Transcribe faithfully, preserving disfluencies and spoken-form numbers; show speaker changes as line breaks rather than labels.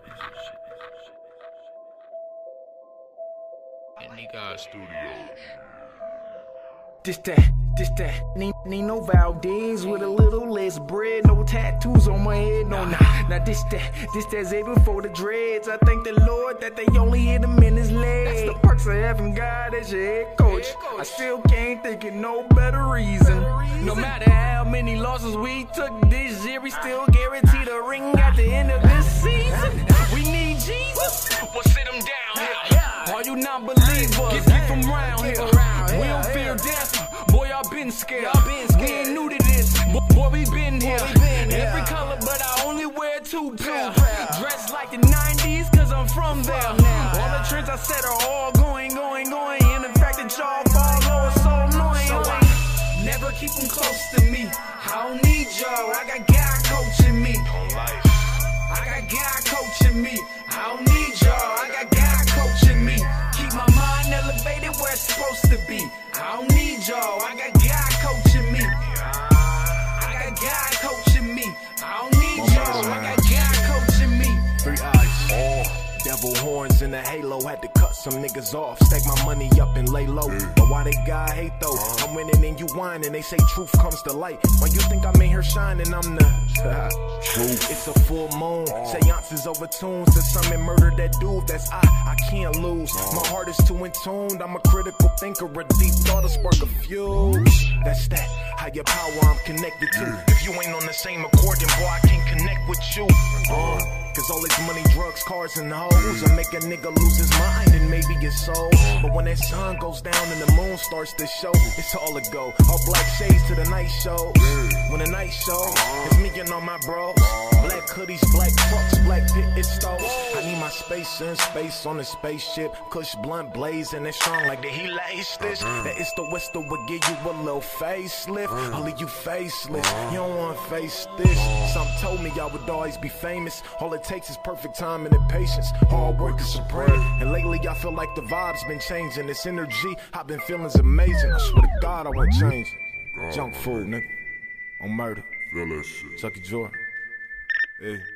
Nigga Studios.
This that, this that, need, need no Valdez with a little less bread, no tattoos on my head, no nah. Now this that, this that Xavier for the dreads. I thank the Lord that they only hit him in his leg. That's the perks of having God as your head coach. I still can't think of no better reason. No matter how many losses we took this year, we still guaranteed a ring at the end of this season. We need Jesus, well sit him down here. All you non-believers, get from round here. We don't fear death, boy, y'all been scared. We ain't new to this, boy, we been here. Every color, but I only wear two pair. Dressed like the nineties, cause I'm from there. All the trends I said are all going, going, going. And the fact that y'all follow is so annoying. So I never keep them close to me. I don't need y'all, I got God coaching me. I got God coaching me. I don't need y'all, I got God coaching me. Keep my mind elevated where it's supposed to be. I don't need y'all, I got God coaching me. I got God coaching me. I don't need y'all, I got God coaching me.
Three eyes, oh. Devil horns in a halo, had to cut some niggas off. Stack my money up and lay low. But why they got hate though? I'm winning and you whining. They say truth comes to light. Why you think I'm in here shining? I'm the truth. It's a full moon. Seances over tunes. To summon murder that dude. That's I. I can't lose. My heart is too in tuned. I'm a critical thinker. A deep thought, a spark of fuse. That's that. Higher power I'm connected to. If you ain't on the same accord, then boy I can't connect with you. Uh, Cause all this money, drugs, cars, and hoes will make a nigga lose his mind and maybe his soul. But when that sun goes down and the moon starts to show, it's all a go. All black shades to the night show. When the night show, it's me and all my bros. Black hoodies, black trucks, black pit stoves. I need my space in space on the spaceship. Kush blunt blazing and strong like the he lace this. That it's the West that will give you a little facelift. I'll leave you faceless. You don't wanna face this. Some told me I would always be famous. All it takes is perfect timing and patience. Hard work is supreme. And lately I feel like the vibe's been changing. This energy I've been feeling's amazing. I swear to God I won't change. Junk food, nigga. On murder. Chucky Jordan. Hey.